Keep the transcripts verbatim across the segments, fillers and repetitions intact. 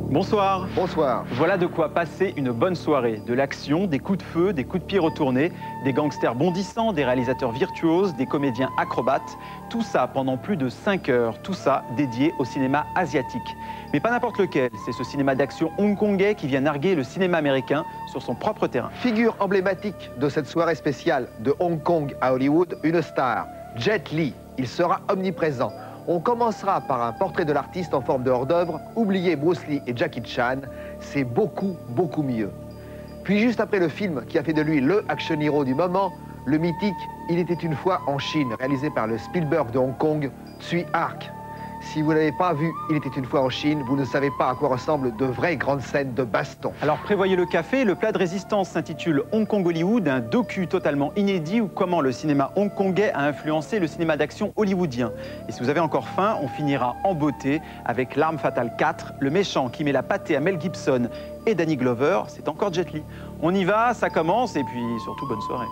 Bonsoir. Bonsoir. Voilà de quoi passer une bonne soirée. De l'action, des coups de feu, des coups de pied retournés, des gangsters bondissants, des réalisateurs virtuoses, des comédiens acrobates. Tout ça pendant plus de cinq heures. Tout ça dédié au cinéma asiatique. Mais pas n'importe lequel. C'est ce cinéma d'action hongkongais qui vient narguer le cinéma américain sur son propre terrain. Figure emblématique de cette soirée spéciale de Hong Kong à Hollywood, une star, Jet Li. Il sera omniprésent. On commencera par un portrait de l'artiste en forme de hors-d'œuvre. Oubliez Bruce Lee et Jackie Chan, c'est beaucoup, beaucoup mieux. Puis juste après le film qui a fait de lui le action hero du moment, le mythique Il était une fois en Chine, réalisé par le Spielberg de Hong Kong, Tsui Hark. Si vous n'avez pas vu Il était une fois en Chine, vous ne savez pas à quoi ressemblent de vraies grandes scènes de baston. Alors prévoyez le café, le plat de résistance s'intitule Hong Kong Hollywood, un docu totalement inédit où comment le cinéma hongkongais a influencé le cinéma d'action hollywoodien. Et si vous avez encore faim, on finira en beauté avec L'Arme Fatale quatre, le méchant qui met la pâtée à Mel Gibson et Danny Glover, c'est encore Jet Li. On y va, ça commence et puis surtout bonne soirée.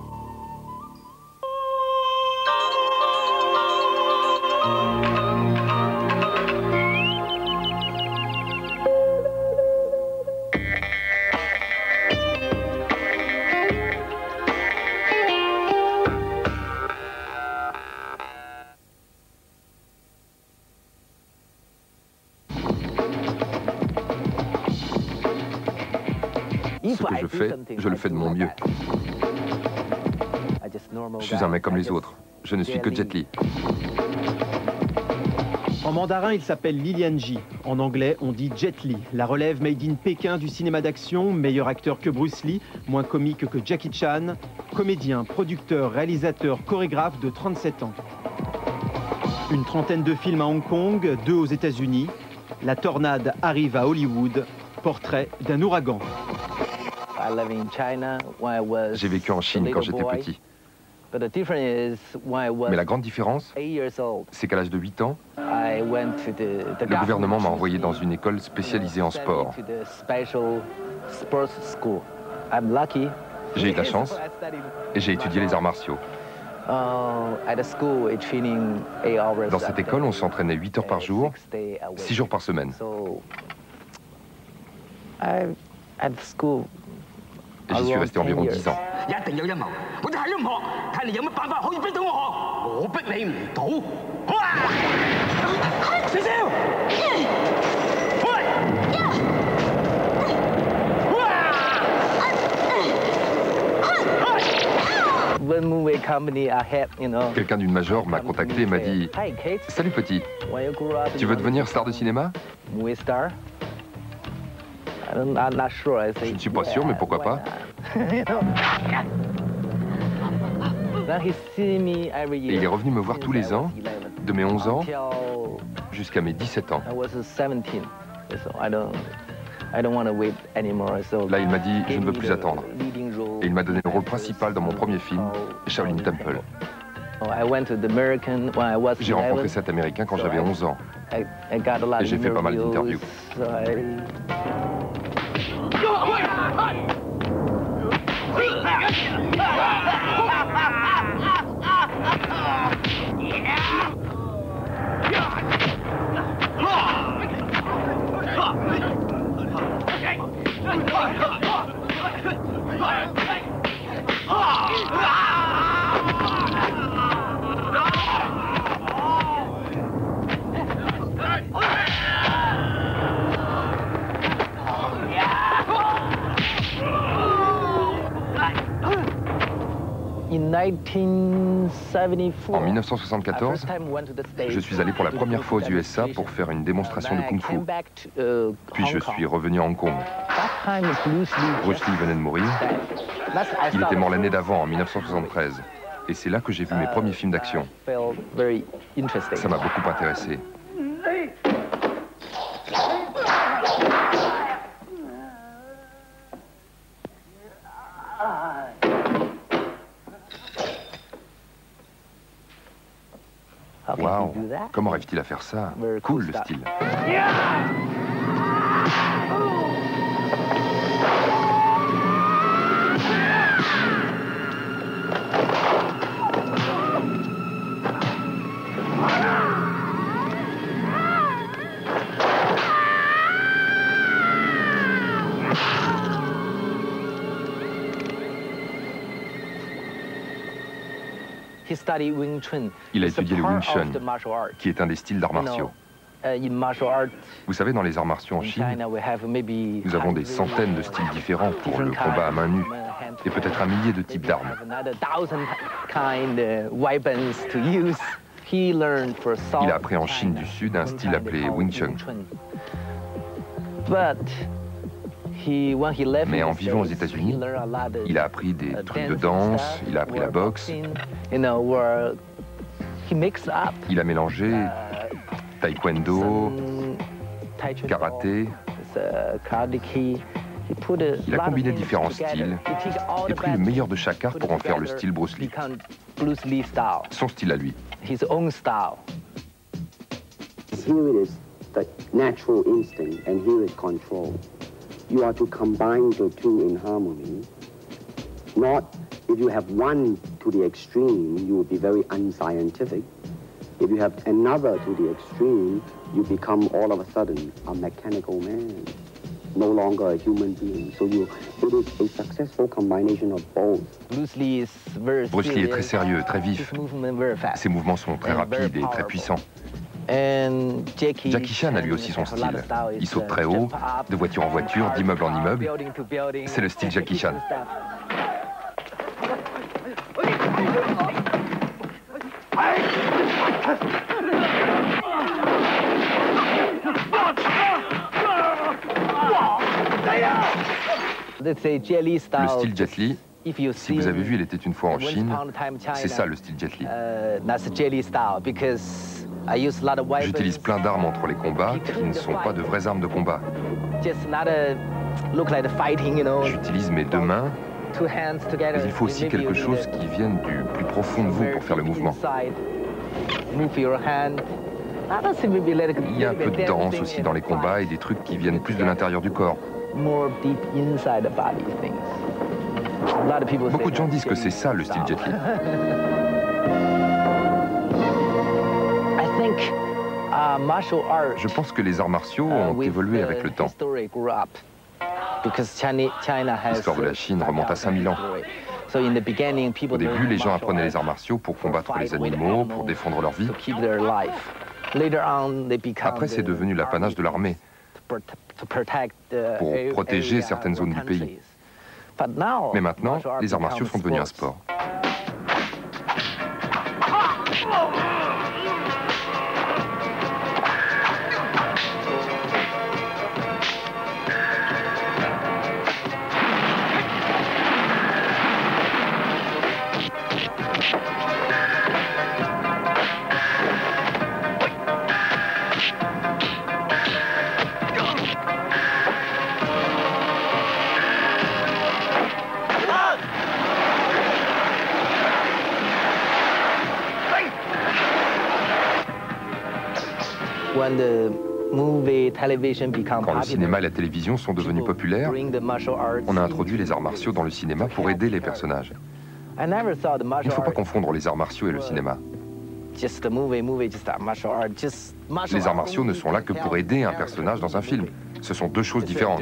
Ce que je fais, je le fais de mon mieux. Je suis un mec comme les autres. Je ne suis que Jet Li. En mandarin, il s'appelle Li Lianji. En anglais, on dit Jet Li, la relève made in Pékin du cinéma d'action, meilleur acteur que Bruce Lee, moins comique que Jackie Chan, comédien, producteur, réalisateur, chorégraphe de trente-sept ans. Une trentaine de films à Hong Kong, deux aux États-Unis. La tornade arrive à Hollywood. Portrait d'un ouragan. J'ai vécu en Chine quand j'étais petit. Mais la grande différence, c'est qu'à l'âge de huit ans, le gouvernement m'a envoyé dans une école spécialisée en sport. J'ai eu de la chance et j'ai étudié les arts martiaux. Dans cette école, on s'entraînait huit heures par jour, six jours par semaine. Et j'y suis resté environ dix ans. Quelqu'un d'une major m'a contacté et m'a dit « Salut petit, tu veux devenir star de cinéma ?» Je ne suis pas sûr, mais pourquoi pas? Et il est revenu me voir tous les ans, de mes onze ans jusqu'à mes dix-sept ans. Là, il m'a dit « Je ne veux plus attendre ». Et il m'a donné le rôle principal dans mon premier film, Shaolin Temple. J'ai rencontré cet Américain quand j'avais onze ans. Et j'ai fait pas mal d'interviews. En mille neuf cent soixante-quatorze, je suis allé pour la première fois aux U S A pour faire une démonstration de kung-fu. Puis je suis revenu à Hong Kong. Bruce Lee venait de mourir. Il était mort l'année d'avant, en mille neuf cent soixante-treize. Et c'est là que j'ai vu mes premiers films d'action. Ça m'a beaucoup intéressé. Waouh, comment arrive-t-il à faire ça? Cool le style. Il a étudié le Wing Chun, qui est un des styles d'arts martiaux. Vous savez, dans les arts martiaux en Chine, nous avons des centaines de styles différents pour le combat à main nue, et peut-être un millier de types d'armes. Il a appris en Chine du Sud un style appelé Wing Chun. Mais en vivant aux États-Unis, il a appris des trucs de danse, il a appris la boxe. Il a mélangé taekwondo, karaté. Il a combiné différents styles et pris le meilleur de chaque art pour en faire le style Bruce Lee. Son style à lui. Here it is, the natural instinct, and here is control. You are to combine the two in harmony. Not, if you have one to the extreme, you will be very unscientific. If you have another to the extreme, you become all of a sudden a mechanical man, no longer a human being. So you, it is a successful combination of both. Bruce Lee est très sérieux, très vif. Ses mouvements sont très rapides et très puissants. Jackie Chan a lui aussi son style. Il saute très haut, de voiture en voiture, d'immeuble en immeuble. C'est le style Jackie Chan. Le style Jet Li, si vous avez vu Il était une fois en Chine, c'est ça le style Jet Li. J'utilise plein d'armes entre les combats qui ne sont pas de vraies armes de combat. J'utilise mes deux mains, mais il faut aussi quelque chose qui vienne du plus profond de vous pour faire le mouvement. Il y a un peu de danse aussi dans les combats et des trucs qui viennent plus de l'intérieur du corps. Beaucoup de gens disent que c'est ça le style Jet Li. Je pense que les arts martiaux ont évolué avec le temps. L'histoire de la Chine remonte à cinq mille ans. Au début, les gens apprenaient les arts martiaux pour combattre les animaux, pour défendre leur vie. Après, c'est devenu l'apanage de l'armée, pour protéger certaines zones du pays. Mais maintenant, les arts martiaux sont devenus un sport. Quand le cinéma et la télévision sont devenus populaires, on a introduit les arts martiaux dans le cinéma pour aider les personnages. Il ne faut pas confondre les arts martiaux et le cinéma. Les arts martiaux ne sont là que pour aider un personnage dans un film. Ce sont deux choses différentes.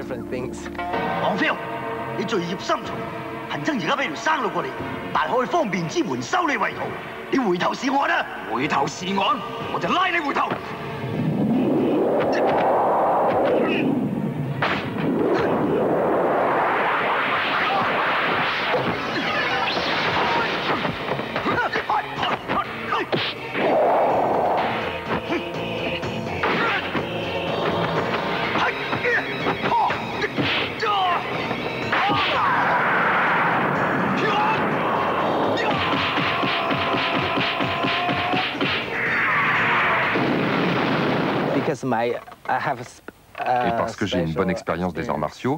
Et parce que j'ai une bonne expérience des arts martiaux,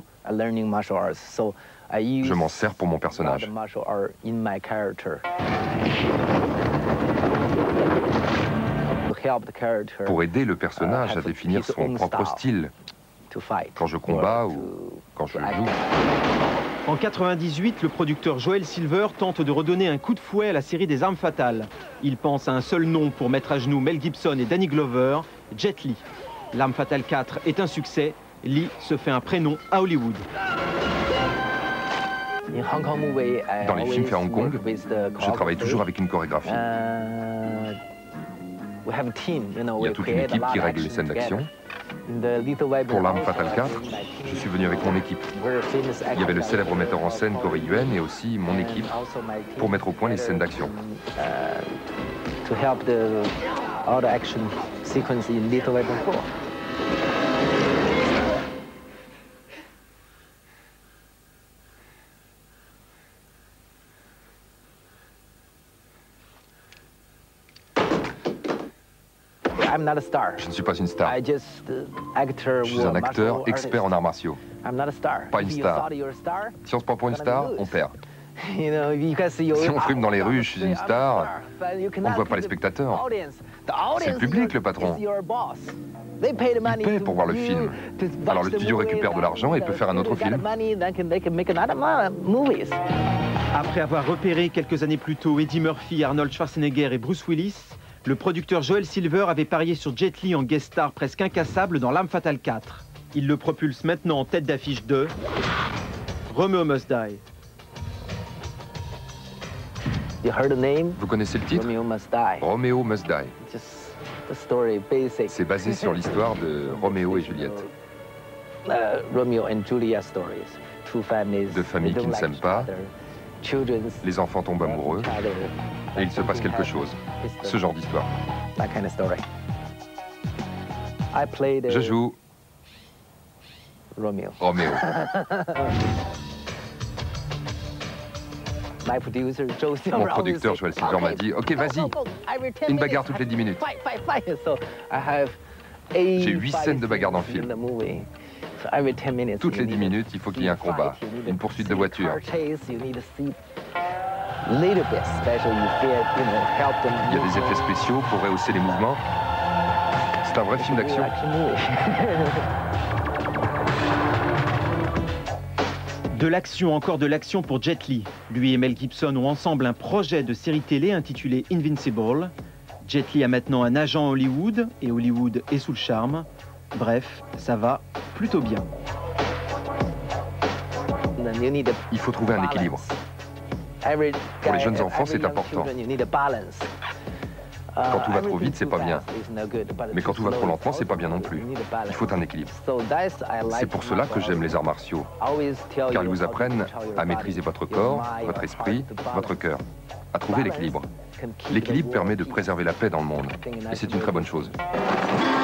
je m'en sers pour mon personnage. Pour aider le personnage à définir son propre style, quand je combats ou quand je joue. En quatre-vingt-dix-huit, le producteur Joel Silver tente de redonner un coup de fouet à la série des Armes Fatales. Il pense à un seul nom pour mettre à genoux Mel Gibson et Danny Glover, Jet Li. L'Arme Fatale quatre est un succès. Lee se fait un prénom à Hollywood. Dans les films faits à Hong Kong, je travaille toujours avec une chorégraphie. Il y a toute une équipe qui règle les scènes d'action. Pour L'Arme Fatale quatre, je suis venu avec mon équipe. Il y avait le célèbre metteur en scène Corey Yuen et aussi mon équipe pour mettre au point les scènes d'action. Je ne suis pas une star. Je suis un acteur expert en arts martiaux. Pas une star. Si on se prend pour une star, on perd. Si on fume dans les rues, je suis une star, on ne voit pas les spectateurs. C'est le public, le patron. Il paie pour voir le film. Alors le studio récupère de l'argent et peut faire un autre film. Après avoir repéré quelques années plus tôt Eddie Murphy, Arnold Schwarzenegger et Bruce Willis, le producteur Joel Silver avait parié sur Jet Li en guest star presque incassable dans L'Arme Fatale quatre. Il le propulse maintenant en tête d'affiche de Romeo Must Die. Vous connaissez le titre? Romeo Must Die. C'est basé sur l'histoire de Roméo et Juliette. Deux familles qui ne s'aiment pas, les enfants tombent amoureux, et il se passe quelque chose. Ce genre d'histoire. Je joue Roméo. Mon producteur Joel Silver m'a dit « Ok, vas-y, une bagarre toutes les dix minutes. » J'ai huit scènes de bagarre dans le film. Toutes les dix minutes, il faut qu'il y ait un combat, une poursuite de voiture. Il y a des effets spéciaux pour rehausser les mouvements. C'est un vrai film d'action. De l'action, encore de l'action pour Jet Li. Lui et Mel Gibson ont ensemble un projet de série télé intitulé Invincible. Jet Li a maintenant un agent à Hollywood, et Hollywood est sous le charme. Bref, ça va plutôt bien. Il faut trouver un équilibre. Pour les jeunes enfants, c'est important. Quand tout va trop vite, c'est pas bien. Mais quand tout va trop lentement, c'est pas bien non plus. Il faut un équilibre. C'est pour cela que j'aime les arts martiaux, car ils vous apprennent à maîtriser votre corps, votre esprit, votre cœur, à trouver l'équilibre. L'équilibre permet de préserver la paix dans le monde, et c'est une très bonne chose.